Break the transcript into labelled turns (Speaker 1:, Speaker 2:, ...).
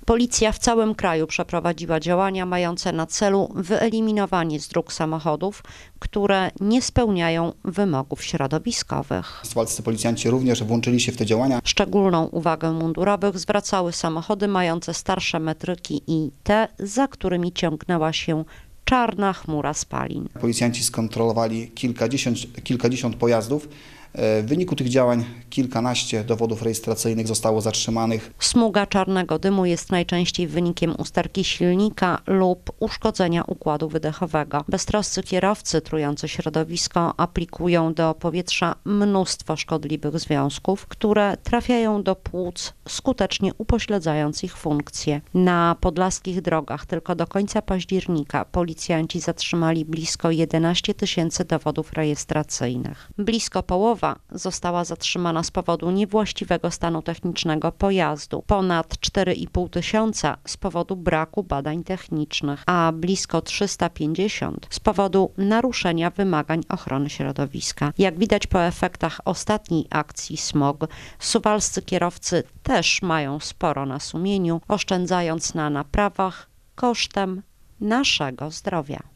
Speaker 1: Policja w całym kraju przeprowadziła działania mające na celu wyeliminowanie z dróg samochodów, które nie spełniają wymogów środowiskowych.
Speaker 2: Suwalscy policjanci również włączyli się w te działania.
Speaker 1: Szczególną uwagę mundurowych zwracały samochody mające starsze metryki i te, za którymi ciągnęła się czarna chmura spalin.
Speaker 2: Policjanci skontrolowali kilkadziesiąt pojazdów. W wyniku tych działań kilkanaście dowodów rejestracyjnych zostało zatrzymanych.
Speaker 1: Smuga czarnego dymu jest najczęściej wynikiem usterki silnika lub uszkodzenia układu wydechowego. Beztroscy kierowcy trujący środowisko aplikują do powietrza mnóstwo szkodliwych związków, które trafiają do płuc, skutecznie upośledzając ich funkcje. Na podlaskich drogach tylko do końca października policjanci zatrzymali blisko 11 000 dowodów rejestracyjnych. Blisko połowa została zatrzymana z powodu niewłaściwego stanu technicznego pojazdu, ponad 4,5 tysiąca z powodu braku badań technicznych, a blisko 350 z powodu naruszenia wymagań ochrony środowiska. Jak widać po efektach ostatniej akcji Smog, suwalscy kierowcy też mają sporo na sumieniu, oszczędzając na naprawach kosztem naszego zdrowia.